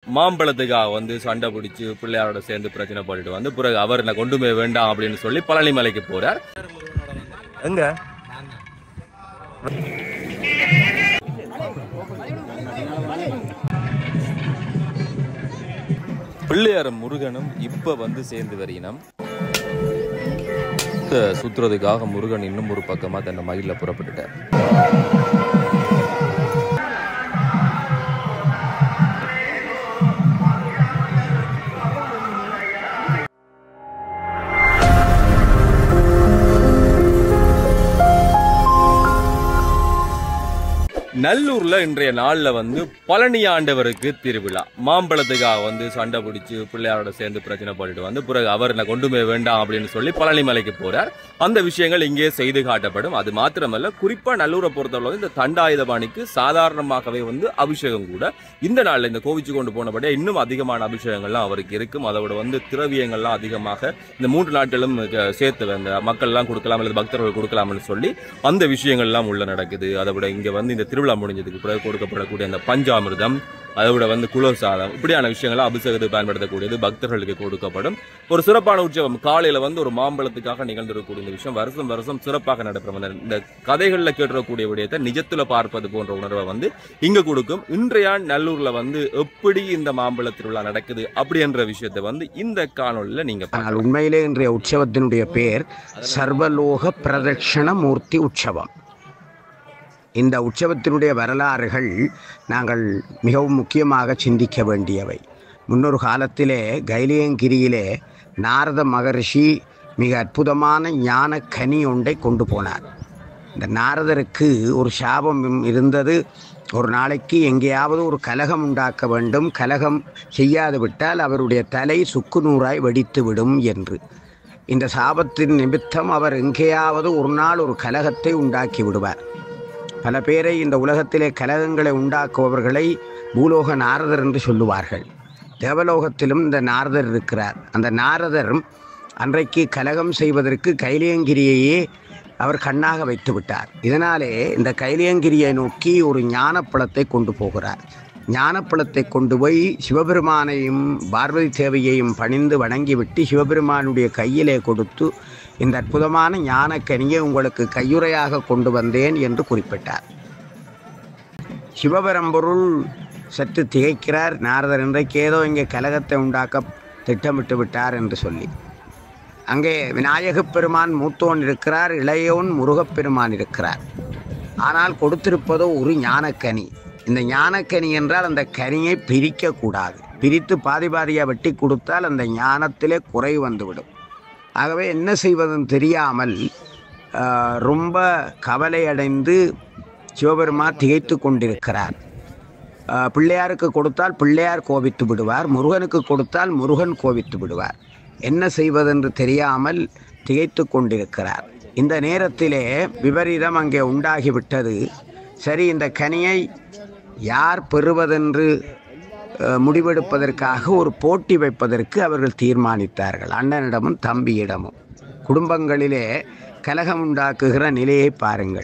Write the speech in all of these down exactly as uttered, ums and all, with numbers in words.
மாம்பழத்துக்காக வந்து சண்டை பிடிச்சி பிள்ளையாரோட சேர்ந்து பிரச்சனை பண்ணிட்டு வந்து பிறகு அவர் என்ன கொண்டுமே வேண்டாம் அப்படின்னு சொல்லி பழனி மலைக்கு போறார். எங்க பிள்ளையார் முருகனும் இப்ப வந்து சேர்ந்து வரையினம் சுத்துறதுக்காக முருகன் இன்னும் ஒரு பக்கமா தன்னை மயில புறப்பட்டுட்டார். நல்லூர்ல இன்றைய நாள்ல வந்து பழனி ஆண்டவருக்கு திருவிழா. மாம்பழத்துக்காக வந்து சண்டை பிடிச்சி பிள்ளையாரோட சேர்ந்து பிரச்சனை பண்ணிட்டு வந்து பிறகு அவர் என்ன கொண்டுமே வேண்டாம் அப்படின்னு சொல்லி பழனி மலைக்கு போறார். அந்த விஷயங்கள் இங்கே செய்து காட்டப்படும். அது மாத்திரமல்ல, குறிப்பா நல்லூரை பொறுத்தவரை இந்த தண்டாயுதபாணிக்கு சாதாரணமாகவே வந்து அபிஷேகம் கூட இந்த நாள்ல இந்த கோவிச்சு கொண்டு போனபடியே இன்னும் அதிகமான அபிஷேகங்கள்லாம் அவருக்கு இருக்கும். அதோட வந்து திரவியங்கள்லாம் அதிகமாக இந்த மூன்று நாட்களும் சேர்த்து அந்த மக்கள் எல்லாம் கொடுக்கலாம் அல்லது பக்தர்கள் கொடுக்கலாம்னு சொல்லி அந்த விஷயங்கள்லாம் உள்ள நடக்குது. அதை விட இங்க வந்து இந்த திருவிழா முடிஞ்சதுக்கு பிறகு கொடுக்கப்படக்கூடிய அந்த பஞ்சாமிர்தம், அதை விட வந்து குலோசாதம், இப்படியான விஷயங்கள்லாம் அபிஷேகத்துக்கு பயன்படுத்தக்கூடியது பக்தர்களுக்கு கொடுக்கப்படும். ஒரு சிறப்பான உற்சவம். காலையில வந்து ஒரு மாம்பழத்துக்காக நிகழ்ந்திருக்கக்கூடிய இந்த விஷயம் வருஷம் வருஷம் சிறப்பாக நடைபெறும். இந்த கதைகள்ல கேட்டுறக்கூடிய விடயத்தை நிஜத்துல பார்ப்பது போன்ற உணர்வை வந்து இங்க கொடுக்கும். இன்றைய நல்லூர்ல வந்து எப்படி இந்த மாம்பழ திருவிழா நடக்குது அப்படின்ற விஷயத்தை வந்து இந்த காணொலியில நீங்க உண்மையிலே இன்றைய உற்சவத்தினுடைய பேர் சர்வலோக பிரதட்சண மூர்த்தி உற்சவம். இந்த உற்சவத்தினுடைய வரலாறுகள் நாங்கள் மிகவும் முக்கியமாக சிந்திக்க வேண்டியவை. முன்னொரு காலத்திலே கைலியங்கிரியிலே நாரத மகரிஷி மிக அற்புதமான ஞான கனி ஒன்றை கொண்டு போனார். இந்த நாரதருக்கு ஒரு சாபம் இருந்தது. ஒரு நாளைக்கு எங்கேயாவது ஒரு கலகம் உண்டாக்க வேண்டும், கலகம் செய்யாது விட்டால் அவருடைய தலை சுக்கு நூறாய் வெடித்து விடும் என்று. இந்த சாபத்தின் நிமித்தம் அவர் எங்கேயாவது ஒரு நாள் ஒரு கலகத்தை உண்டாக்கி விடுவார். பல பேரை இந்த உலகத்திலே கலகங்களை உண்டாக்குபவர்களை பூலோக நாரதர் என்று சொல்லுவார்கள். தேவலோகத்திலும் இந்த நாரதர் இருக்கிறார். அந்த நாரதர் அன்றைக்கு கலகம் செய்வதற்கு கைலியங்கிரியையே அவர் கண்ணாக வைத்து விட்டார். இதனாலே இந்த கைலியங்கிரியை நோக்கி ஒரு ஞானப்பழத்தை கொண்டு போகிறார். ஞானப்பழத்தை கொண்டு போய் சிவபெருமானையும் பார்வதி தேவியையும் பணிந்து வணங்கிவிட்டு சிவபெருமானுடைய கையிலே கொடுத்து, இந்த அற்புதமான ஞானக்கனியை உங்களுக்கு கையுறையாக கொண்டு வந்தேன் என்று குறிப்பிட்டார். சிவபெரும்பொருள் சற்று திகைக்கிறார். நாரதர் இன்றைக்கு ஏதோ இங்கே கலகத்தை உண்டாக்க திட்டமிட்டு விட்டார் என்று சொல்லி. அங்கே விநாயகப் பெருமான் மூத்தோன் இருக்கிறார், இளையோன் முருகப்பெருமான் இருக்கிறார். ஆனால் கொடுத்திருப்பதோ ஒரு ஞானக்கனி. இந்த ஞானக்கனி என்றால் அந்த கனியை பிரிக்கக்கூடாது. பிரித்து பாதி பாதியாக வெட்டி கொடுத்தால் அந்த ஞானத்திலே குறை வந்துவிடும். ஆகவே என்ன செய்வதுன்னு தெரியாமல் ரொம்ப கவலை அடைந்து சிவபெருமான் திகைத்து கொண்டிருக்கிறார். பிள்ளையாருக்கு கொடுத்தால் பிள்ளையார் கோபித்து விடுவார், முருகனுக்கு கொடுத்தால் முருகன் கோபித்து விடுவார். என்ன செய்வதென்று தெரியாமல் திகைத்து கொண்டிருக்கிறார். இந்த நேரத்திலே விபரீதம் அங்கே உண்டாகிவிட்டது. சரி, இந்த கனியை யார் பெறுவதென்று முடிவெடுப்பதற்காக ஒரு போட்டி வைப்பதற்கு அவர்கள் தீர்மானித்தார்கள். அண்ணனிடமும் தம்பியிடமும். குடும்பங்களிலே கலகம் உண்டாக்குகிற நிலையை பாருங்கள்.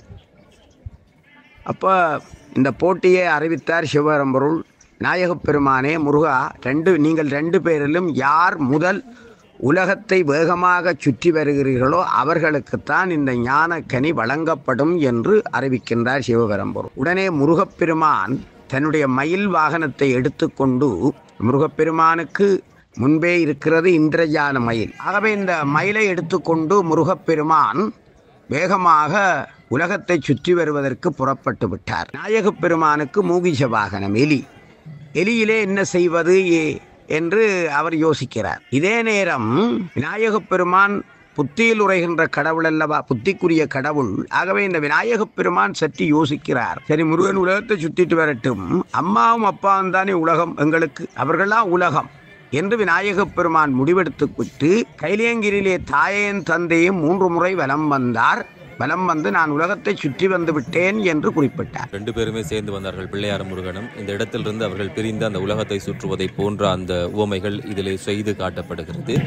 அப்போ இந்த போட்டியை அறிவித்தார் சிவபெரும்பொருள். விநாயகப் பெருமானே, முருகா, ரெண்டு நீங்கள் ரெண்டு பேரிலும் யார் முதல் உலகத்தை வேகமாக சுற்றி வருகிறீர்களோ அவர்களுக்குத்தான் இந்த ஞானக்கனி வழங்கப்படும் என்று அறிவிக்கின்றார் சிவபெரும்பொருள். உடனே முருகப்பெருமான் தன்னுடைய மயில் வாகனத்தை எடுத்துக்கொண்டு, முருகப்பெருமானுக்கு முன்பே இருக்கிறது இந்திரஜால மயில். ஆகவே இந்த மயிலை எடுத்துக்கொண்டு முருகப்பெருமான் வேகமாக உலகத்தை சுற்றி வருவதற்கு புறப்பட்டு விட்டார். விநாயகப் பெருமானுக்கு மூகிஷ வாகனம் எலி. எலியிலே என்ன செய்வது என்று அவர் யோசிக்கிறார். இதே நேரம் விநாயகப் பெருமான் புத்தியில் உரைகின்ற கடவுள் அல்லவா, புத்திக்குரிய கடவுள். ஆகவே இந்த விநாயகப் பெருமான் சற்று யோசிக்கிறார். சரி, முருகன் உலகத்தை சுற்றிட்டு வரட்டும், அம்மாவும் அப்பாவும் தானே உலகம் எங்களுக்கு, அவர்களாம் உலகம் என்று விநாயகப் பெருமான் முடிவெடுத்து விட்டு கைலியங்கிரியிலே தாயையும் தந்தையும் மூன்று முறை வலம் வந்தார். வலம் வந்து நான் உலகத்தை சுற்றி வந்து விட்டேன் என்று குறிப்பிட்டார். ரெண்டு பேருமே சேர்ந்து வந்தார்கள், பிள்ளையார் முருகனும். இந்த இடத்திலிருந்து அவர்கள் பிரிந்து அந்த உலகத்தை சுற்றுவதை போன்ற அந்த உவமைகள் இதிலே செய்து காட்டப்படுகிறது.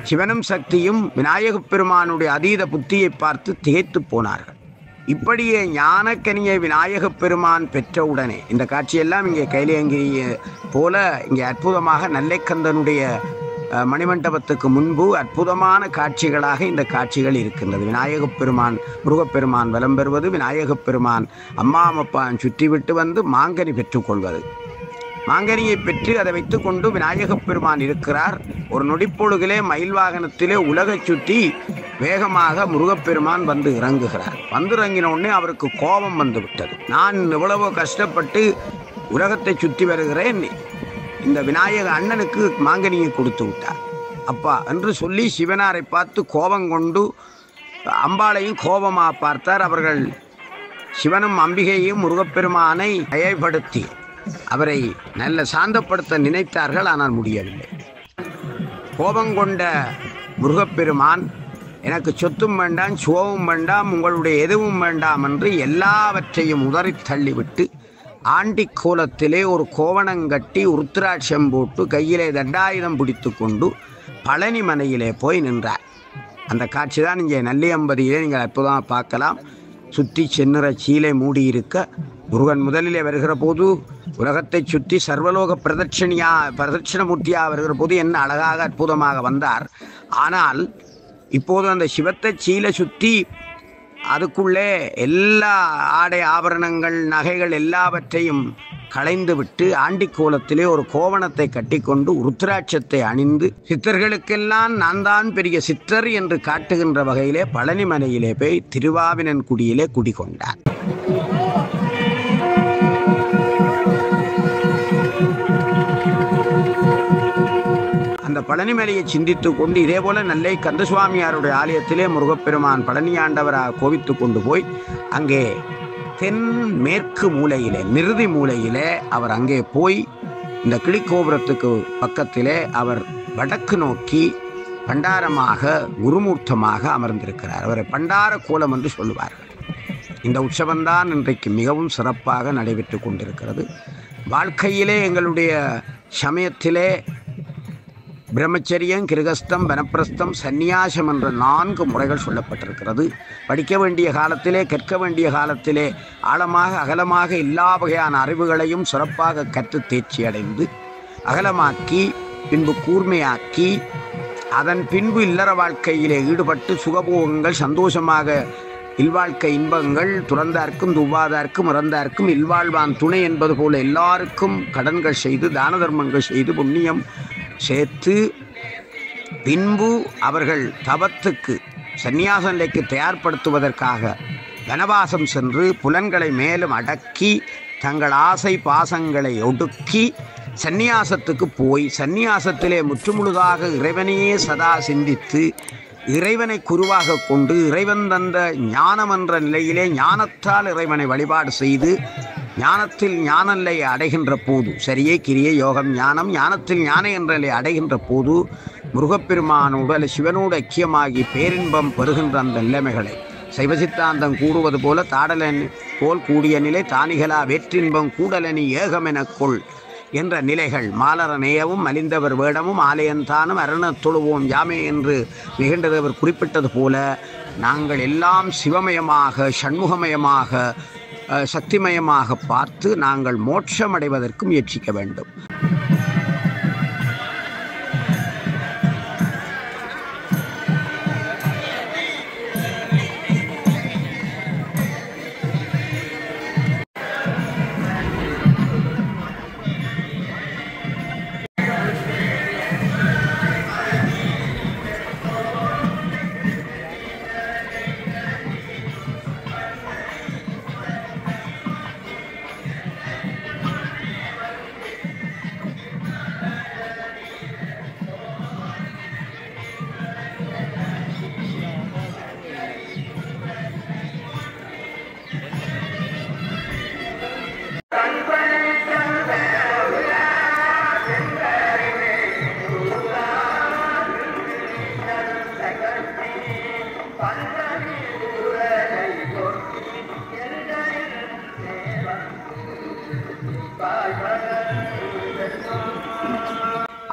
சிவனும் சக்தியும் விநாயகப் பெருமானுடைய அதீத புத்தியை பார்த்து திகைத்து போனார்கள். இப்படியே ஞானக்கனியை விநாயகப் பெருமான் பெற்றவுடனே இந்த காட்சியெல்லாம் இங்கே கைலியங்கிரிய போல இங்கே அற்புதமாக நெல்லைக்கந்தனுடைய மணிமண்டபத்துக்கு முன்பு அற்புதமான காட்சிகளாக இந்த காட்சிகள் இருக்கின்றது. விநாயகப் பெருமான் முருகப்பெருமான் வலம் பெறுவது, விநாயகப் பெருமான் அம்மாமப்பான் சுற்றிவிட்டு வந்து மாங்கனி பெற்றுக்கொள்வது, மாங்கனியை பெற்று அதை வைத்துக்கொண்டு விநாயகப் பெருமான் இருக்கிறார். ஒரு நொடிப்பொழுகிலே மயில் வாகனத்திலே உலகை சுற்றி வேகமாக முருகப்பெருமான் வந்து இறங்குகிறார். வந்து இறங்கின உடனே அவருக்கு கோபம் வந்து விட்டது. நான் எவ்வளவோ கஷ்டப்பட்டு உலகத்தை சுற்றி வருகிறேன், இந்த விநாயக அண்ணனுக்கு மாங்கனியை கொடுத்து விட்டார் அப்பா என்று சொல்லி சிவனாரை பார்த்து கோபம் கொண்டு அம்பாளையும் கோபமாக பார்த்தார். அவர்கள் சிவனும் அம்பிகையும் முருகப்பெருமானை பயப்படுத்தி அவரை நல்ல சாந்தப்படுத்த நினைத்தார்கள். ஆனால் முடியவில்லை. கோபம் கொண்ட முருகப்பெருமான் எனக்கு சொத்தும் வேண்டாம், சோவும் வேண்டாம், உங்களுடைய எதுவும் வேண்டாம் என்று எல்லாவற்றையும் உதறி தள்ளிவிட்டு ஆண்டி கோலத்திலே ஒரு கோவணங்கட்டி உருத்திராட்சம் போட்டு கையிலே தண்டாயுதம் பிடித்து கொண்டு பழனி மனையிலே போய் நின்றார். அந்த காட்சி தான் இங்கே நல்லியம்பதியிலே நீங்கள் அற்புதமாக பார்க்கலாம். சுற்றி சென்னிற சீலை மூடியிருக்க முருகன் முதலிலே வருகிற போது உலகத்தை சுற்றி சர்வலோக பிரதட்சணியா பிரதட்சணமூர்த்தியாக வருகிற போது என்ன அழகாக அற்புதமாக வந்தார். ஆனால் இப்போது அந்த சிவத்தை சீலை சுற்றி அதுக்குள்ளே எல்லா ஆடை ஆபரணங்கள் நகைகள் எல்லாவற்றையும் களைந்து விட்டு ஆண்டி கோலத்திலே ஒரு கோவணத்தை கட்டிக்கொண்டு உருத்திராட்சத்தை அணிந்து சித்தர்களுக்கெல்லாம் நான் தான் பெரிய சித்தர் என்று காட்டுகின்ற வகையிலே பழனி மலையிலே போய் திருவாவினன் குடியிலே குடிகொண்டார். அந்த பழனிமலையை சிந்தித்து கொண்டு இதே போல நெல்லை கந்தசுவாமியாருடைய ஆலயத்திலே முருகப்பெருமான் பழனியாண்டவராக கோவித்து கொண்டு போய் அங்கே தென் மேற்கு மூலையிலே நிறுதி மூலையிலே அவர் அங்கே போய் இந்த கிளிக்கோபுரத்துக்கு பக்கத்திலே அவர் வடக்கு நோக்கி பண்டாரமாக குருமூர்த்தமாக அமர்ந்திருக்கிறார். அவரை பண்டார கோலம் என்று சொல்லுவார்கள். இந்த உற்சவம்தான் இன்றைக்கு மிகவும் சிறப்பாக நடைபெற்று கொண்டிருக்கிறது. வாழ்க்கையிலே எங்களுடைய சமயத்திலே பிரம்மச்சரியம், கிருகஸ்தம், வனப்பிரஸ்தம், சந்நியாசம் என்ற நான்கு முறைகள் சொல்லப்பட்டிருக்கிறது. படிக்க வேண்டிய காலத்திலே, கற்க வேண்டிய காலத்திலே ஆழமாக அகலமாக எல்லா வகையான அறிவுகளையும் சிறப்பாக கற்று தேர்ச்சி அடைந்து அகலமாக்கி பின்பு கூர்மையாக்கி அதன் பின்பு இல்லற வாழ்க்கையிலே ஈடுபட்டு சுகபோகங்கள் சந்தோஷமாக இல்வாழ்க்கை இன்பங்கள் துறந்தார்க்கும் துவாதார்க்கும் இறந்தார்க்கும் இல்வாழ்வான் துணை என்பது போல எல்லாருக்கும் கடன்கள் செய்து தான தர்மங்கள் செய்து புண்ணியம் சேர்த்து பின்பு அவர்கள் தவத்துக்கு சந்நியாச நிலைக்கு தயார்படுத்துவதற்காக வனவாசம் சென்று புலன்களை மேலும் அடக்கி தங்கள் ஆசை பாசங்களை ஒடுக்கி சந்நியாசத்துக்கு போய் சந்நியாசத்திலே முற்றுமுழுதாக இறைவனையே சதா சிந்தித்து இறைவனை குருவாக கொண்டு இறைவன் தந்த ஞானம் என்ற நிலையிலே ஞானத்தால் இறைவனை வழிபாடு செய்து ஞானத்தில் ஞானநிலை அடைகின்ற போது சரியே கிரியை யோகம் ஞானம் ஞானத்தில் ஞான என்ற நிலை அடைகின்ற போது முருகப்பெருமானோடு அல்ல சிவனோடு ஐக்கியமாகி பேரின்பம் பெறுகின்ற அந்த நிலைமைகளை சைவ சித்தாந்தம் கூடுவது போல தாடலன் போல் கூடிய நிலை தானிகளா வேற்றின்பம் கூடலனி ஏகமெனக் கொள் என்ற நிலைகள் மாலர நேயவும் மலிந்தவர் வேடமும் ஆலயந்தானும் அரணத் தொழுவோம் யாமே என்று மிகுண்டதவர் குறிப்பிட்டது போல நாங்கள் எல்லாம் சிவமயமாக சண்முகமயமாக சக்திமயமாக பார்த்து நாங்கள் மோட்சம் அடைவதற்கு முயற்சிக்க வேண்டும்.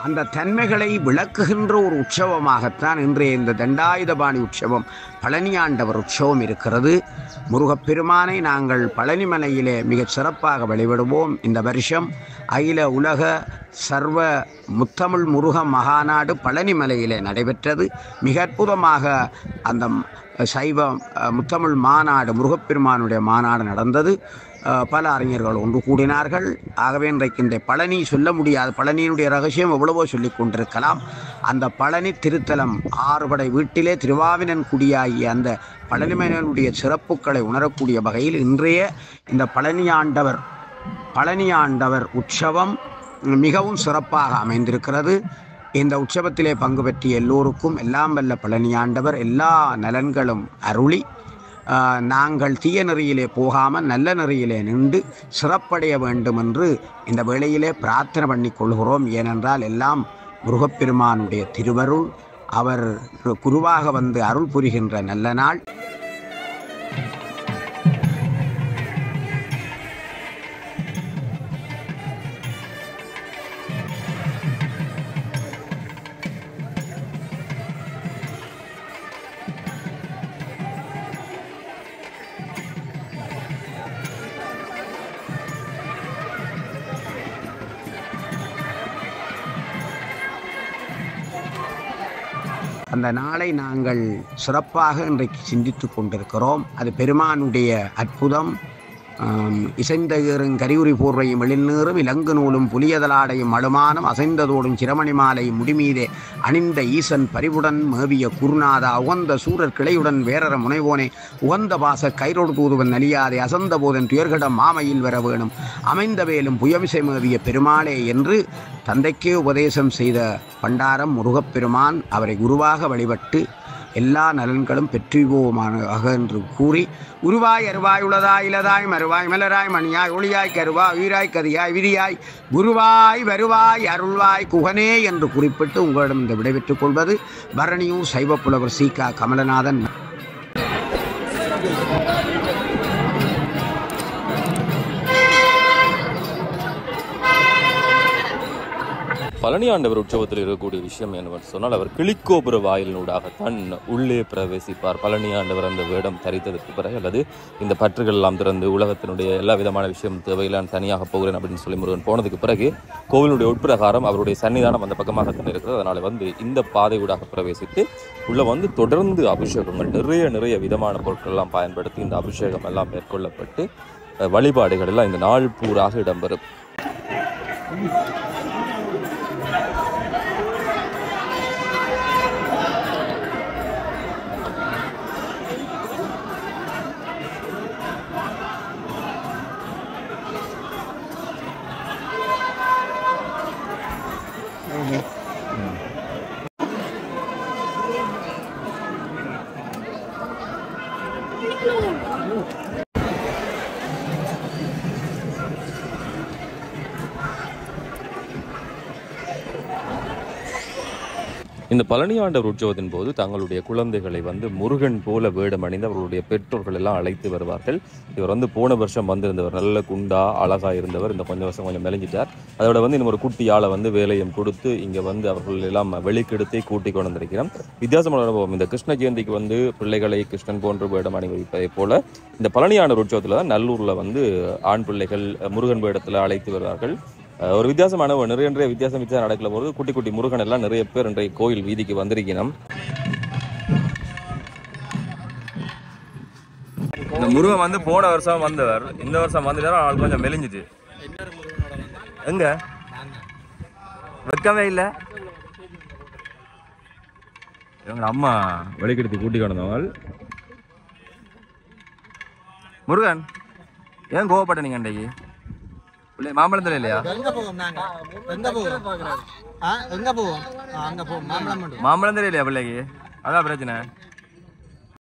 அந்த தன்மைகளை விளக்குகின்ற ஒரு உற்சவமாகத்தான் இன்றைய இந்த தண்டாயுதபாணி உற்சவம், பழனியாண்டவர் உற்சவம் இருக்கிறது. முருகப்பெருமானை நாங்கள் பழனிமலையிலே மிகச் சிறப்பாக வழிபடுவோம். இந்த வருஷம் அகில உலக சர்வ முத்தமிழ் முருக மகாநாடு பழனிமலையிலே நடைபெற்றது. மிக அற்புதமாக அந்த சைவ முத்தமிழ் மாநாடு, முருகப்பெருமானுடைய மாநாடு நடந்தது. பல அறிஞர்கள் ஒன்று கூடினார்கள். ஆகவே இன்றைக்கு இந்த பழனி சொல்ல முடியாது, பழனியினுடைய ரகசியம் எவ்வளவோ சொல்லி கொண்டிருக்கலாம். அந்த பழனி திருத்தலம் ஆறுபடை வீட்டிலே திருவாவினன் குடியாகிய அந்த பழனிமலையினுடைய சிறப்புகளை உணரக்கூடிய வகையில் இன்றைய இந்த பழனியாண்டவர் பழனியாண்டவர் உற்சவம் மிகவும் சிறப்பாக அமைந்திருக்கிறது. இந்த உற்சவத்திலே பங்கு பெற்றிய எல்லோருக்கும் எல்லாம் வல்ல பழனியாண்டவர் எல்லா நலன்களும் அருளி நாங்கள் தீய நெறியிலே போகாமல் நல்ல நெறியிலே நின்று சிறப்படைய வேண்டும் என்று இந்த வேளையிலே பிரார்த்தனை பண்ணி கொள்கிறோம். ஏனென்றால் எல்லாம் முருகப்பெருமானுடைய திருவருள், அவர் குருவாக வந்து அருள் புரிகின்ற நல்ல நாள். அந்த நாளை நாங்கள் சிறப்பாக இன்றைக்கு சிந்தித்து கொண்டிருக்கிறோம். அது பெருமானுடைய அற்புதம். இசைந்த ஏறும் கரியுரி போர்வையும் எழில்நீரும் இலங்கு நூலும் புலியதலாடையும் மழுமானம் அசைந்ததோடும் சிரமணி மாலையும் முடிமீதே அணிந்த ஈசன் பரிவுடன் மேவிய குருநாதா உகந்த சூரர் கிளையுடன் வேறற முனைவோனே உகந்த பாச கைரோடு தூதுவன் நலியாதே அசந்த போதன் துயர்கடம் மாமையில் வர வேணும் அமைந்த வேலும் புயமிசை மேவிய பெருமாளே என்று தந்தைக்கே உபதேசம் செய்த பண்டாரம் முருகப்பெருமான் அவரை குருவாக வழிபட்டு எல்லா நலன்களும் பெற்றுவோமாக என்று கூறி, உருவாய் அருவாய் உளதாய் இலதாய் மறுவாய் மலராய் மணியாய் ஒளியாய் கருவாய் உயிராய் கதியாய் விரியாய் குருவாய் வருவாய் அருள்வாய் குகனே என்று குறிப்பிட்டு உங்களிடம் இந்த விடைபெற்றுக் கொள்வது பரணியூர் சைவப்புலவர் சி க கமலநாதன். பழனியாண்டவர் உற்சவத்தில் இருக்கக்கூடிய விஷயம் என்னவென்று சொன்னால், அவர் கிளிக்கோபுர வாயிலினூடாகத்தான் உள்ளே பிரவேசிப்பார். பழனியாண்டவர் அந்த வேடம் தரித்ததற்கு பிறகு அல்லது இந்த பற்றுகள் எல்லாம் திறந்து உலகத்தினுடைய எல்லா விதமான விஷயம் தேவையில்லான் தனியாக போகிறேன் அப்படின்னு சொல்லி முருகன் போனதுக்கு பிறகு கோவிலுடைய உட்பிரகாரம் அவருடைய சன்னிதானம் அந்த பக்கமாகத்தான் இருக்கிறது. அதனால் வந்து இந்த பாதை ஊடாக பிரவேசித்து உள்ள வந்து தொடர்ந்து அபிஷேகங்கள் நிறைய நிறைய விதமான பொருட்கள் எல்லாம் பயன்படுத்தி இந்த அபிஷேகம் எல்லாம் மேற்கொள்ளப்பட்டு வழிபாடுகள் எல்லாம் இந்த நாள் பூராக இடம்பெறும். இந்த பழனியாண்டவர் உற்சவத்தின் போது தங்களுடைய குழந்தைகளை வந்து முருகன் போல வேடம் அணிந்து அவர்களுடைய பெற்றோர்கள் எல்லாம் அழைத்து வருவார்கள். இவர் வந்து போன வருஷம் வந்திருந்தவர், நல்ல குண்டா அழகா இருந்தவர். இந்த கொஞ்சம் வருஷம் கொஞ்சம் மெலிஞ்சிட்டார். அதோட வந்து இந்த ஒரு குட்டியால வந்து வேலையும் கொடுத்து இங்க வந்து அவர்கள் எல்லாம் வெளிக்கெடுத்தே கூட்டி கொண்டு வந்திருக்கிறோம். வித்தியாசமான அனுபவம். இந்த கிருஷ்ண ஜெயந்திக்கு வந்து பிள்ளைகளை கிருஷ்ணன் போன்று வேடம் அணி வைப்பதை போல இந்த பழனியாண்டவர் உற்சவத்துல தான் நல்லூர்ல வந்து ஆண் பிள்ளைகள் முருகன் வேடத்துல அழைத்து வருவார்கள். ஒரு வித்தியாசமான நிறைய நிறைய வித்தியாசம் வித்தியாசம் நடக்கல போது குட்டி குட்டி முருகன் எல்லாம் நிறைய பேர் இன்றைய கோயில் வீதிக்கு வந்திருக்கணும். இந்த முருகன் வந்து போன வருஷம் வந்தவர், இந்த வருஷம் வந்துட்டார். அவள் கொஞ்சம் மெலிஞ்சிட்டு எங்க வெக்கவே இல்லை. எங்க அம்மா வெளிக்கெடுத்து கூட்டி கொண்டவங்க. முருகன் ஏன் கோவப்பட்ட நீங்க அன்றைக்கு மாம்பழம் தர இல்லையா? மாம்பழம் தெரியலையா பிள்ளைக்கு? அதான் பிரச்சனை.